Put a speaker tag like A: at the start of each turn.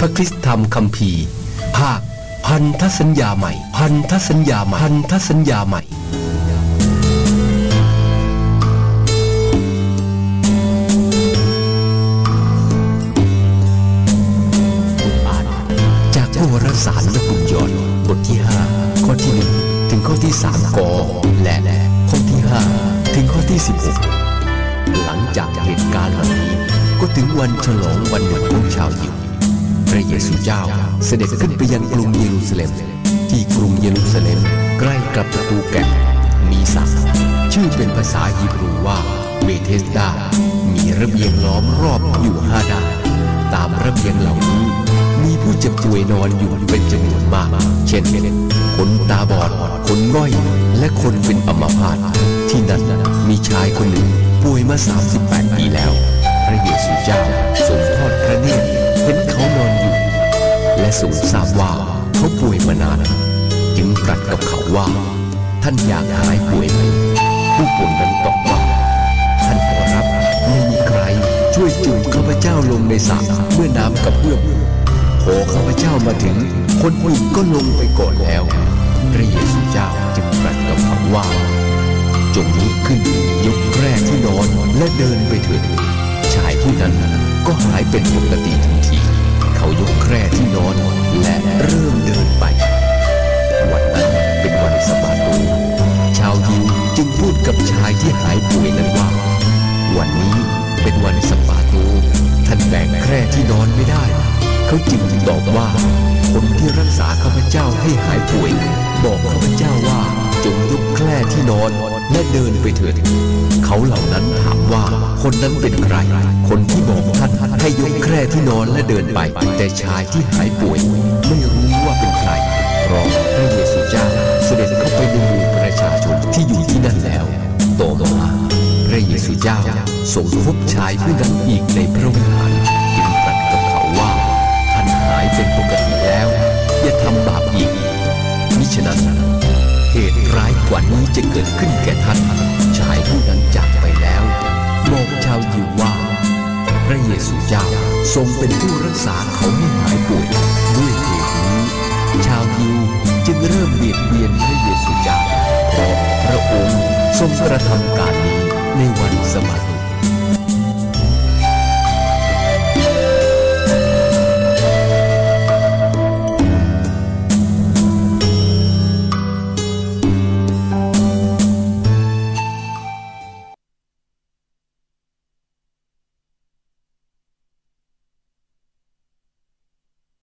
A: ระคริสตธรรมคัมภีร์ภาคพันธสัญญาใหม่พันธสัญญาใหม่พันธสัญญาใหม่จากพระวรสารและบุญยอดบทที่5ข้อที่1ถึงข้อที่3กและข้อที่5ถึงข้อที่16หลังจากเหตุการณ์เหล่านี้ก็ถึงวันฉลองวันหนึ่งของชาวยิวพระเยซูเจ้าเสด็จขึ้นไปยังกรุงเยรูซาเล็มที่กรุงเยรูซาเล็มใกล้กับประตูแกะมีศักดิ์ชื่อเป็นภาษาฮีบรูว่าเบเธสดามีระเบียงล้อมรอบอยู่5ด้านตามระเบียงเหล่านี้มีผู้เจ็บป่วยนอนอยู่เป็นจำนวนมากเช่นคนตาบอดคนง่อยและคนเป็นอัมพาตที่นั่นมีชายคนหนึ่งป่วยมา38 ปีแล้วพระเยซูเจ้าทรงทอดพระเนตรเห็นเขานอนอยู่และทรงทราบว่าเขาป่วยมานานจึงตรัสกับเขาว่าท่านอยากหายป่วยไหมผู้ป่วยนั้นตอบว่าท่านขอรับไม่มีใครช่วยจุ่มข้าพเจ้าลงในสระเมื่อน้ำกระเพื่อมพอข้าพเจ้ามาถึงคนอื่นก็ลงไปก่อนแล้วพระเยซูเจ้าจึงตรัสกับเขาว่าจงลุกขึ้นยกแคร่ที่นอนและเดินไปเถิดชายผู้นั้นก็หายเป็นปกติทันทีเขายกแคร่ที่นอนและเริ่มเดินไปวันนั้นเป็นวันสะบาโตชาวยิวจึงพูดกับชายที่หายป่วยนั้นว่าวันนี้เป็นวันสะบาโตท่านแบกแคร่ที่นอนไม่ได้เขาจึงตอบว่าคนที่รักษาข้าพเจ้าให้หายป่วยบอกข้าพเจ้าว่าจงยกแคร่ที่นอนและเดินไปเถิดเขาเหล่านั้นถามว่าคนนั้นเป็นใครคนที่บอกท่านให้ยกแคร่ที่นอนและเดินไปแต่ชายที่หายป่วยไม่รู้ว่าเป็นใครเพราะพระเยซูเจ้าเสด็จเข้าไปในหมู่ประชาชนที่อยู่ที่นั่นแล้วต่อมาพระเยซูเจ้าทรงพบชายผู้นั้นอีกในพระวิหารจึงตรัสกับเขาว่าท่านหายเป็นปกติแล้วอย่าทำบาปอีกมิฉะนั้นเหตุร้ายกว่านี้จะเกิดขึ้นแก่ท่านชายผู้นั้นจากไปแล้วบอกชาวยิวว่าพระเยซูเจ้าทรงเป็นผู้รักษาเขาให้หายป่วยด้วยเหตุนี้ชาวยิวจึงเริ่มเบียดเบียนพระเยซูเจ้าเพราะพระองค์ทรงกระทำการนี้ในวันสะบาโต